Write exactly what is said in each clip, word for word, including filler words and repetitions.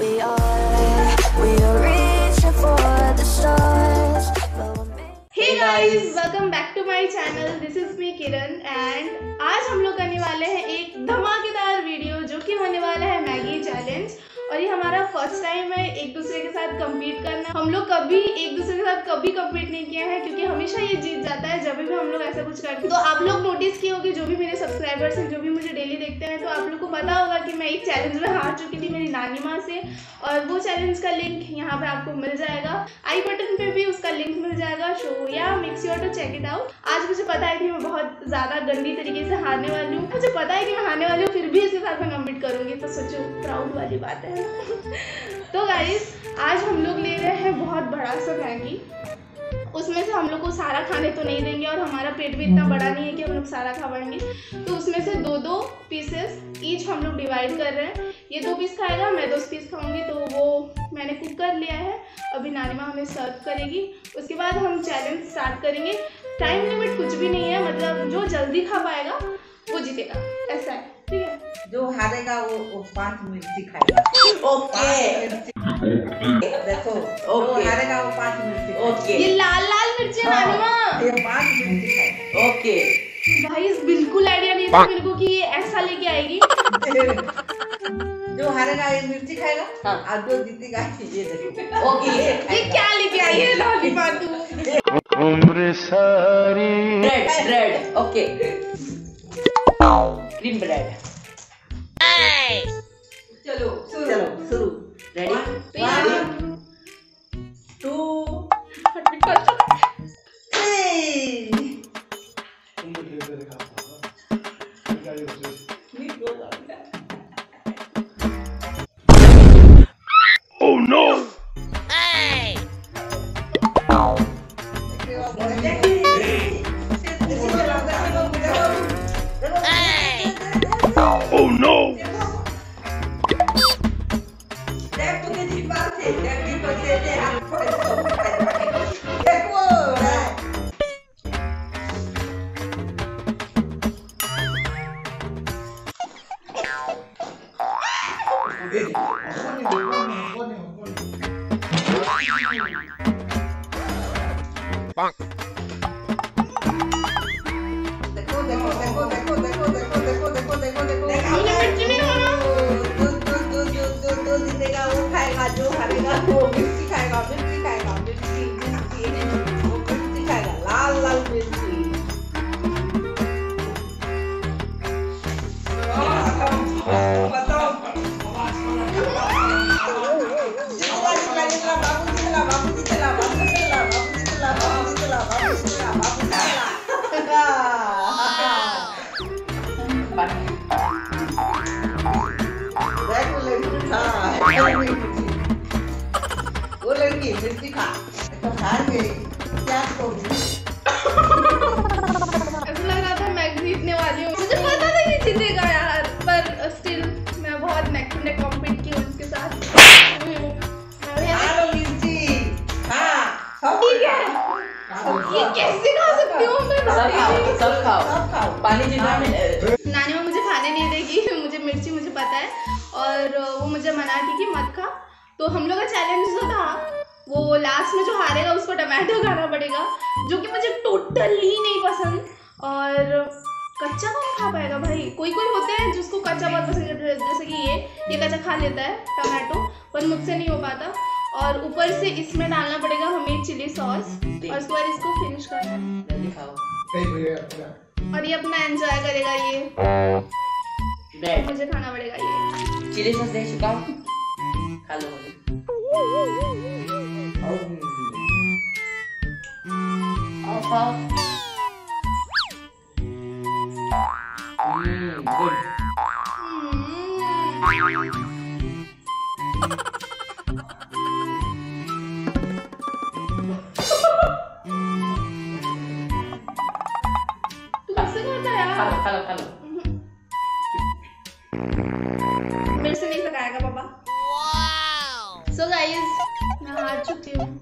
We are, we are reaching for the stars. Hey guys, welcome back to my channel. This is me Kiran and आज हम लोग करने वाले हैं एक धमाकेदार वीडियो जो कि होने वाला है मैगी चैलेंज। और ये हमारा फर्स्ट टाइम है एक दूसरे के साथ कम्पीट करना। हम लोग कभी एक दूसरे के साथ कभी कम्पीट नहीं किया है क्योंकि हमेशा ये जीत जाता है जब भी हम लोग ऐसा कुछ करते हैं। तो आप लोग नोटिस किए होंगे, जो भी मेरे सब्सक्राइबर्स हैं, जो भी मुझे डेली देखते हैं, तो आप लोग को पता होगा कि मैं एक चैलेंज में हार चुकी थी मेरी नानी माँ से। और वो चैलेंज का लिंक यहाँ पे आपको मिल जाएगा, आई बटन पे भी उसका लिंक मिल जाएगा। So yeah make sure to check it out. आज मुझे पता है कि मैं बहुत ज़्यादा गंदी तरीके से हारने वाली हूँ, मुझे पता है कि मैं हारने वाली हूँ, फिर भी इसके साथ मैं कम्पीट करूँगी। तो सोचो, प्राउड वाली बात है। तो गाइस, आज हम लोग ले रहे हैं बहुत बड़ा सा मैगी। उसमें से हम लोग को सारा खाने तो नहीं देंगे और हमारा पेट भी इतना बड़ा नहीं है कि हम लोग सारा खा पाएंगे। तो उसमें से दो दो पीसेस ईच हम लोग डिवाइड कर रहे हैं। ये दो पीस खाएगा, मैं दो पीस खाऊंगी। तो वो मैंने कुक कर लिया है, अभी नानी माँ हमें सर्व करेगी। उसके बाद हम चैलेंज स्टार्ट करेंगे। टाइम लिमिट कुछ भी नहीं है, मतलब जो जल्दी खा पाएगा वो जीतेगा, ऐसा है, ठीक है। जो हारेगा वो, वो पाँच मिर्ची खाएगा। ओके देखो, जो हारेगा वो पाँच मिर्ची। ओके, ये लाल लाल मिर्ची है नानी माँ, ये पाँच मिर्ची खाएगा। ओके भाई, बिल्कुल आइडिया नहीं था मेरे को कि ये ऐसा लेके आएगी। जो हारेगा ये मिर्ची खाएगा, हाँ। और जो जीतेगा ये देखो। ओके, ये क्या लेके आई है लॉलीपॉप तू? उम्र सारी bread bread. Okay, cream bread. चलो शुरू चलो शुरू। Ready, one two Oh no! Oh no! Bonk. देखो देखो देखो देखो देखो देखो देखो देखो देखो देखो मिर्ची नहीं होना। जो जो जो जो जो जो जीतेगा वो खाएगा, जो हारेगा वो मिर्ची खाएगा। मिर्ची खाएगा, मिर्ची मिर्ची वो मिर्ची खाएगा, लाल लाल मिर्ची। बताओ, बाबू चला बाबू चला बाबू चला बाबू चला बाबू चला बाबू चला बाबू चला। वो लड़की मिर्ची खा तो हार गई, क्या करूं? ऐसा लग रहा था मैं जीतने वाली हूँ, मुझे पता था ये जीतेगा यार, पर स्टिल मैं बहुत नेक टू नेक कॉम्पीट की हूँ इसके साथ। खा लो मिर्ची, हाँ ठीक है। ये कैसे खा सकती हूँ मैं? सब खाओ, सब खाओ, सब खाओ। पानी जितना नानी माँ मुझे खाने नहीं देगी, मुझे मिर्ची मुझे पता है, और वो मुझे मना की कि मत खा। तो हम लोग का चैलेंज जो था वो लास्ट में जो हारेगा उसको टमाटो खाना पड़ेगा, जो कि मुझे टोटली नहीं पसंद। और कच्चा कौन खा पाएगा भाई? कोई कोई होते हैं जिसको कच्चा बहुत पसंद है, जैसे कि ये ये कच्चा खा लेता है टमाटो, पर मुझसे नहीं हो पाता। और ऊपर से इसमें डालना पड़ेगा हमें चिली सॉस, और उसके बाद इसको फिनिश करना। और ये अपना एंजॉय करेगा, ये मुझे खाना पड़ेगा। ये चिली सॉस दे चुका हूँ, खा लो। आओ खाओ। गुड। तू कैसे खाता है यार? खा लो खा लो खा लो। मेरे से नहीं पकाएगा पापा। सो गाइस, मैं हार चुकी हूँ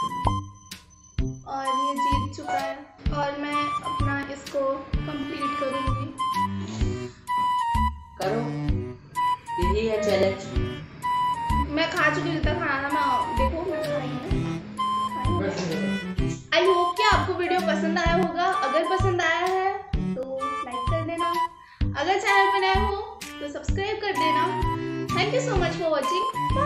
और ये जीत चुका है, और मैं अपना इसको कंप्लीट करूँगी। करो, यही है चैलेंज। मैं मैं खा चुकी हूँ जितना खाना मैं देखो मैं खाई हूँ। आई होप कि आपको वीडियो पसंद आया होगा। अगर पसंद आया है तो लाइक कर देना, अगर चैनल पर नए हो तो सब्सक्राइब कर देना। Thank you so much for watching.